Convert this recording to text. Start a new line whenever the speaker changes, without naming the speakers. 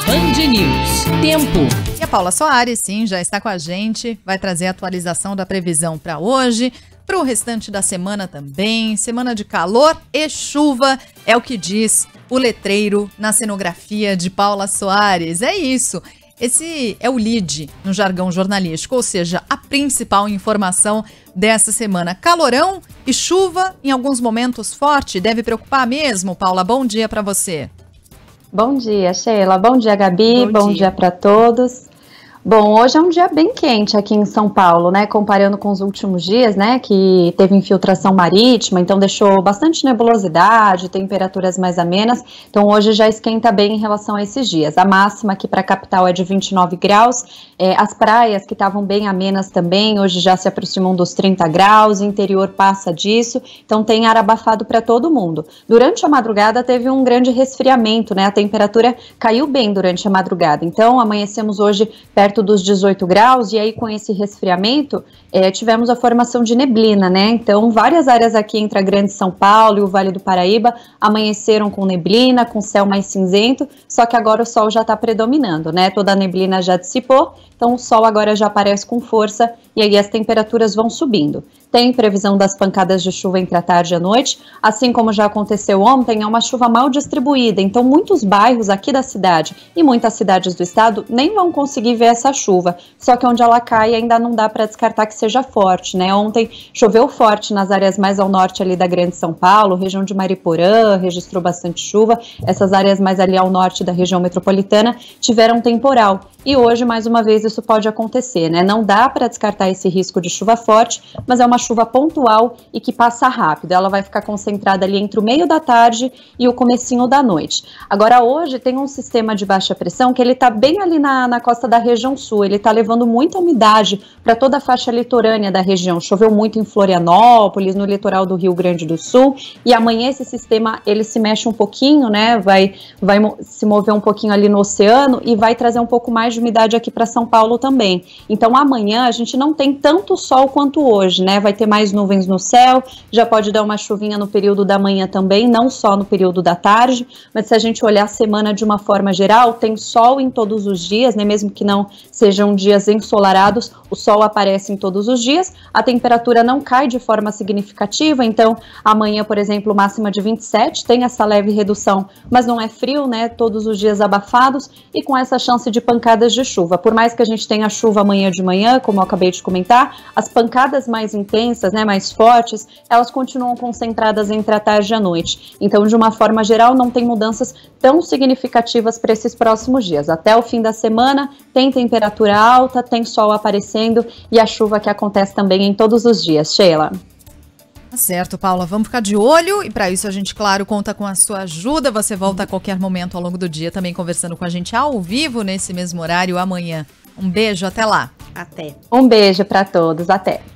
Band News. Tempo.
E a Paula Soares, sim, já está com a gente, vai trazer a atualização da previsão para hoje, para o restante da semana também. Semana de calor e chuva é o que diz o letreiro na cenografia de Paula Soares. É isso. Esse é o lead no jargão jornalístico, ou seja, a principal informação dessa semana. Calorão e chuva, em alguns momentos forte, deve preocupar mesmo, Paula? Bom dia para você.
Bom dia, Sheila. Bom dia, Gabi. Bom dia para todos. Bom, hoje é um dia bem quente aqui em São Paulo, né? Comparando com os últimos dias, né? Que teve infiltração marítima, então deixou bastante nebulosidade, temperaturas mais amenas. Então hoje já esquenta bem em relação a esses dias. A máxima aqui para a capital é de 29 graus. As praias que estavam bem amenas também, hoje já se aproximam dos 30 graus. O interior passa disso. Então tem ar abafado para todo mundo. Durante a madrugada teve um grande resfriamento, né? A temperatura caiu bem durante a madrugada. Então amanhecemos hoje perto dos 18 graus, e aí com esse resfriamento tivemos a formação de neblina, né? Então várias áreas aqui entre a Grande São Paulo e o Vale do Paraíba amanheceram com neblina, com céu mais cinzento, só que agora o sol já está predominando, né? Toda a neblina já dissipou, então o sol agora já aparece com força e aí as temperaturas vão subindo. Tem previsão das pancadas de chuva entre a tarde e a noite, assim como já aconteceu ontem, é uma chuva mal distribuída, então muitos bairros aqui da cidade e muitas cidades do estado nem vão conseguir ver essa chuva, só que onde ela cai ainda não dá para descartar que seja forte, né? Ontem choveu forte nas áreas mais ao norte ali da Grande São Paulo, região de Mariporã registrou bastante chuva, essas áreas mais ali ao norte da região metropolitana tiveram temporal, e hoje mais uma vez isso pode acontecer, né? Não dá para descartar esse risco de chuva forte, mas é uma chuva pontual e que passa rápido, ela vai ficar concentrada ali entre o meio da tarde e o comecinho da noite. Agora hoje tem um sistema de baixa pressão que ele está bem ali na costa da região sul, ele está levando muita umidade para toda a faixa litorânea da região, choveu muito em Florianópolis, no litoral do Rio Grande do Sul, e amanhã esse sistema ele se mexe um pouquinho, né, vai se mover um pouquinho ali no oceano e vai trazer um pouco mais de umidade aqui para São Paulo também. Então amanhã a gente não tem tanto sol quanto hoje, né, vai ter mais nuvens no céu, já pode dar uma chuvinha no período da manhã também, não só no período da tarde, mas se a gente olhar a semana de uma forma geral, tem sol em todos os dias, né, mesmo que não sejam dias ensolarados, o sol aparece em todos os dias, a temperatura não cai de forma significativa, então amanhã, por exemplo, máxima de 27, tem essa leve redução, mas não é frio, né, todos os dias abafados e com essa chance de pancadas de chuva. Por mais que a gente tenha chuva amanhã de manhã, como eu acabei de comentar, as pancadas mais intensas, né, mais fortes, elas continuam concentradas entre a tarde e a noite. Então, de uma forma geral, não tem mudanças tão significativas para esses próximos dias. Até o fim da semana, tem temperatura alta, tem sol aparecendo e a chuva que acontece também em todos os dias. Sheila.
Tá certo, Paula. Vamos ficar de olho e para isso a gente, claro, conta com a sua ajuda. Você volta a qualquer momento ao longo do dia também conversando com a gente ao vivo nesse mesmo horário amanhã. Um beijo, até lá.
Até.
Um beijo para todos, até.